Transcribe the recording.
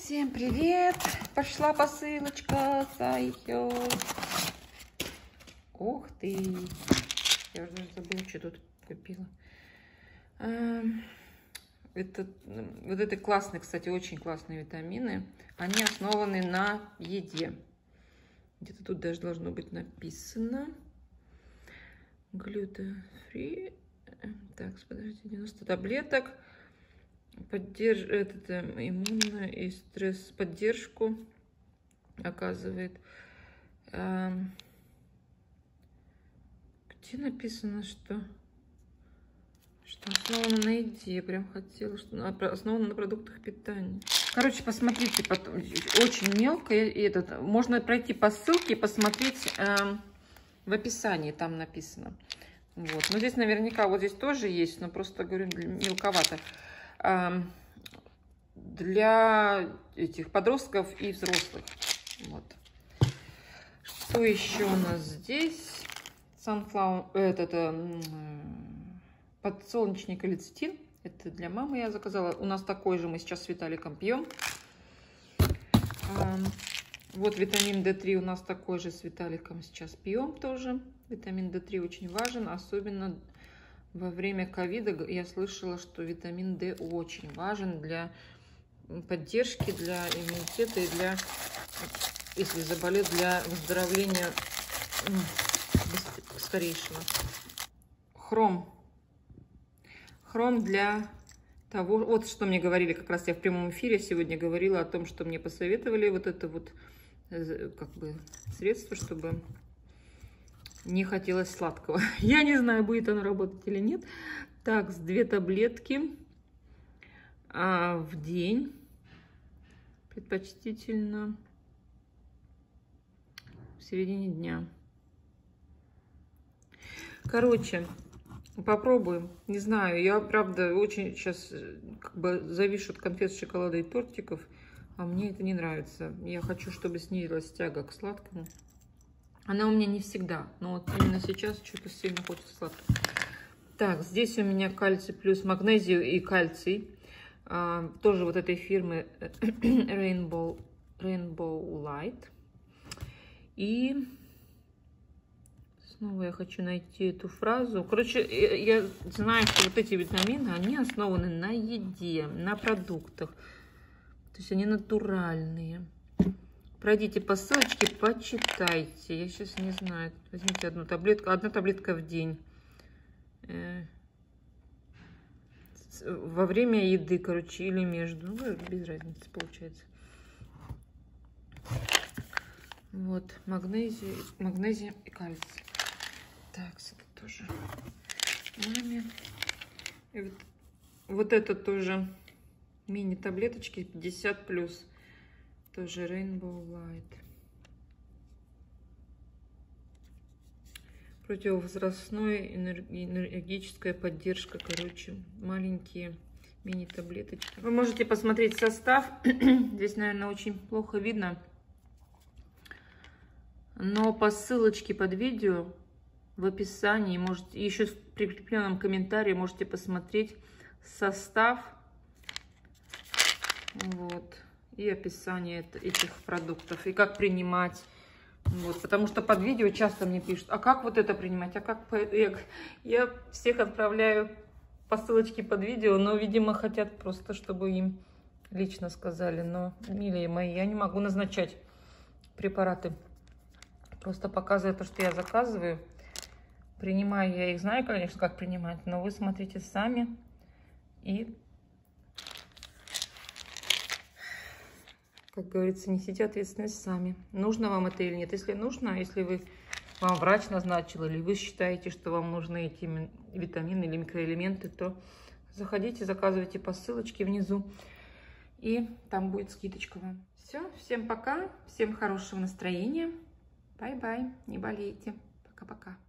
Всем привет! Пошла посылочка, зайдет. Ух ты! Я уже даже забыла, что тут купила. Вот это классные, кстати, очень классные витамины. Они основаны на еде. Где-то тут даже должно быть написано. Глютен-фри. Так, подождите, 90 таблеток. Иммунную и стресс поддержку оказывает. Где написано, что основано на еде? Я прям хотела, что основано на продуктах питания. Короче, посмотрите, потом, очень мелко. Можно пройти по ссылке и посмотреть в описании, там написано. Вот. Но здесь наверняка вот здесь тоже есть, но просто, говорю, мелковато. Для этих подростков и взрослых. Вот. Что еще у нас здесь? Подсолнечник и лецитин. Это для мамы я заказала. У нас такой же мы сейчас с Виталиком пьем. Вот витамин D3 у нас такой же с Виталиком сейчас пьем тоже. Витамин D3 очень важен, особенно во время ковида. Я слышала, что витамин D очень важен для поддержки, для иммунитета и для, если заболел, для выздоровления скорейшего. Хром для того, вот что мне говорили, как раз я в прямом эфире сегодня говорила о том, что мне посоветовали вот это вот как бы средство, чтобы не хотелось сладкого. Я не знаю, будет оно работать или нет. Так, 2 таблетки в день. Предпочтительно в середине дня. Короче, попробуем. Не знаю, я, правда, очень сейчас как бы завишу от конфет, шоколада и тортиков, а мне это не нравится. Я хочу, чтобы снизилась тяга к сладкому. Она у меня не всегда, но вот именно сейчас что-то сильно хочется сладкого. Так, здесь у меня кальций плюс магнезию и кальций. Тоже вот этой фирмы Rainbow Light. И снова я хочу найти эту фразу. Короче, я знаю, что вот эти витамины, они основаны на еде, на продуктах. То есть они натуральные. Пройдите по ссылочке, почитайте. Я сейчас не знаю. Возьмите одну таблетку. 1 таблетка в день. Во время еды, короче, или между. Ну, без разницы получается. Вот, магнезия и кальций. Так, это тоже маме. И вот это тоже мини-таблеточки 50+. Тоже Rainbow Light. Противовозрастной энергетическая поддержка. Короче, маленькие мини-таблеточки. Вы можете посмотреть состав. Здесь, наверное, очень плохо видно. Но по ссылочке под видео в описании, можете еще в прикрепленном комментарии можете посмотреть состав. Вот. И описание этих продуктов. И как принимать. Вот, потому что под видео часто мне пишут, а как вот это принимать, а как... Я всех отправляю по ссылочке под видео, но, видимо, хотят просто, чтобы им лично сказали. Но, милые мои, я не могу назначать препараты. Просто показываю то, что я заказываю. Принимаю я их, знаю, конечно, как принимать, но вы смотрите сами и... Как говорится, несите ответственность сами. Нужно вам это или нет. Если нужно, если вам врач назначил, или вы считаете, что вам нужны эти витамины или микроэлементы, то заходите, заказывайте по ссылочке внизу, и там будет скидочка вам. Все, всем пока, всем хорошего настроения. Бай-бай, не болейте. Пока-пока.